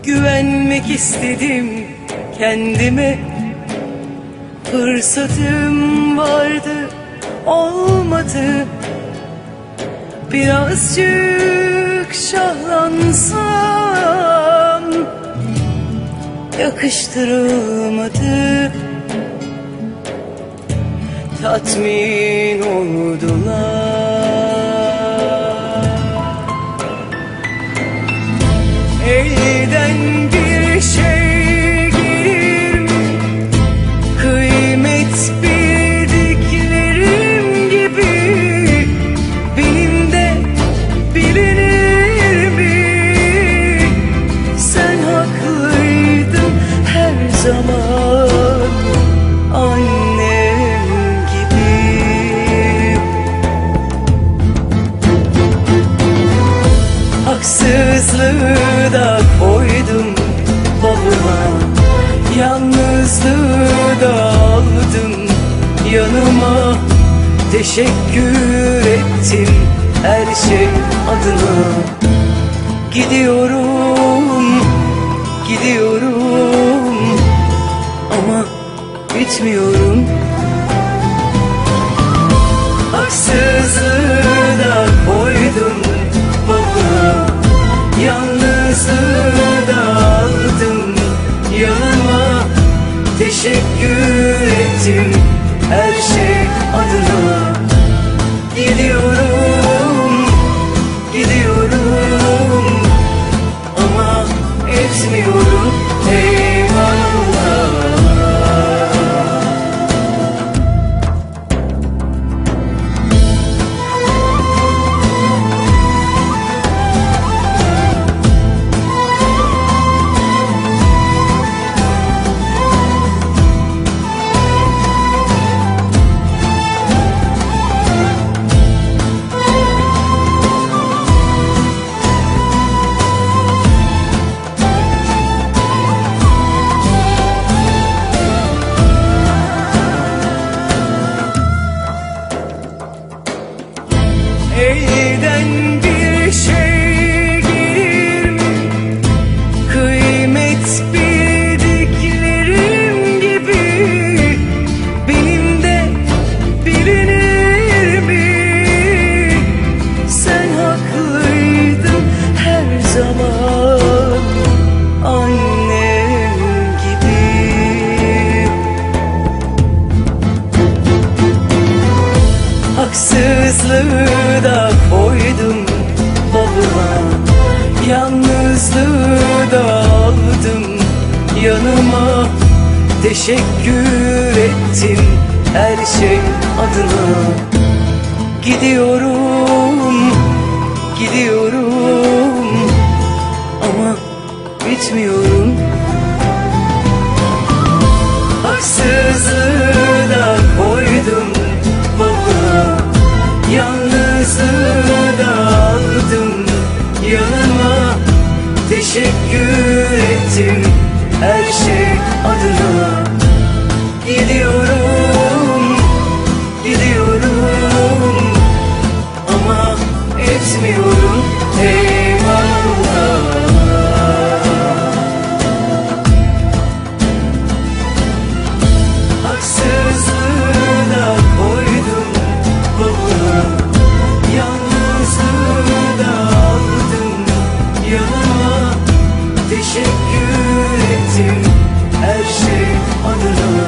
Güvenmek istedim kendime, fırsatım vardı olmadı. Birazcık şahlansam yakıştırılmadı. Tatmin oldular. Elden bir şey gelir mi? Kıymet bildiklerim gibi benim de bilinir mi? Sen haklıydın her zaman annem gibi. Haksızlığı da koydum babama, yalnızlığı da aldım yanıma. Teşekkür ettim her şey adına. Gidiyorum, gidiyorum ama bitmiyorum. Haksızlığı da koydum babama, yalnızlığı da aldım yanıma. Teşekkür ettim her şey adına. Gidiyorum, gidiyorum ama etmiyorum. Eyvallah. Elden bir şey gelir mi? Kıymet bildiklerim gibi benim de bilinir mi? Sen haklıydın her zaman annem gibi. Haksızlığı da koydum babama, yalnızlığı da aldım yanıma. Teşekkür ettim her şey adına. Gidiyorum, gidiyorum ama bitmiyorum. Haksızlığı da koydum babama, yalnızlığı da aldım yanıma. Teşekkür ettim her şey adına. Gidiyorum, gidiyorum ama etmiyorum. Eyvallah. Haksızlığı da koydum babama, yalnızlığı da aldım yanıma. Teşekkür ettim her şey adına.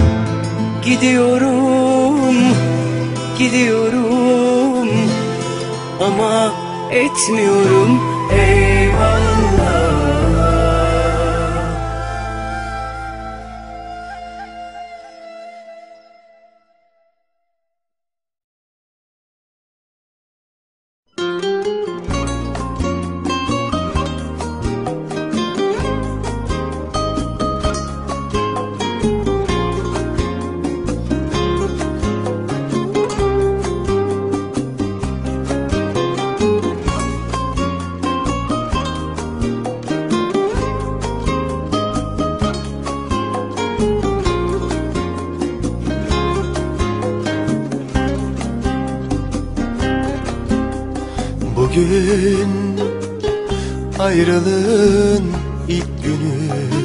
Gidiyorum, gidiyorum ama etmiyorum. Eyvallah. Bugün ayrılığın ilk günü.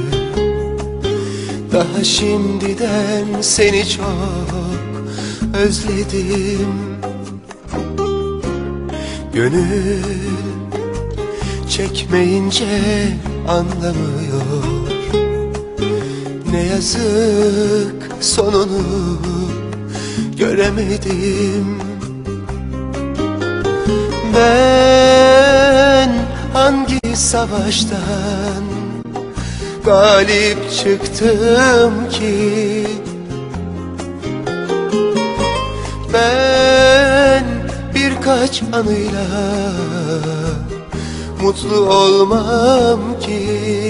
Daha şimdiden seni çok özledim. Gönül çekmeyince anlamıyor. Ne yazık sonunu göremedim. Ben hangi savaştan galip çıktım ki? Ben birkaç anıyla mutlu olmam ki.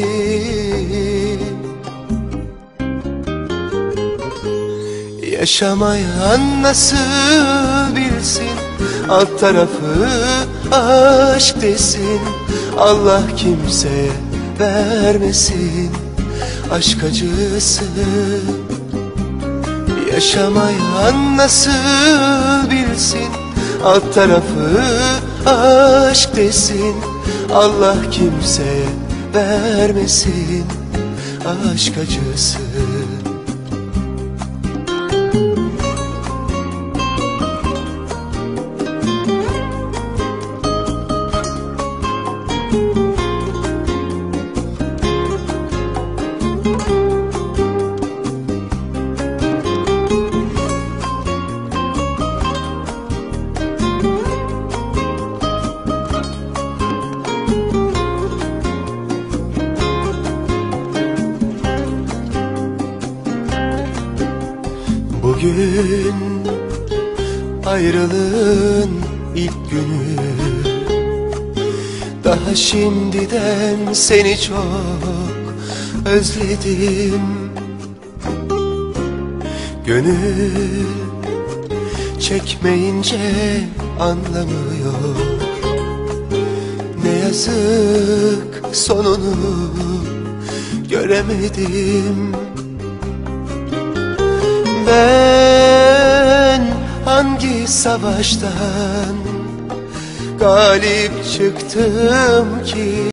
Yaşamayan nasıl bilsin, alt tarafı aşk desin. Allah kimseye vermesin aşk acısı. Yaşamayan nasıl bilsin, alt tarafı aşk desin. Allah kimseye vermesin aşk acısı. Bugün ayrılığın ilk günü. Daha şimdiden seni çok özledim. Gönül çekmeyince anlamıyor. Ne yazık sonunu göremedim. Ben hangi savaştan galip çıktım ki?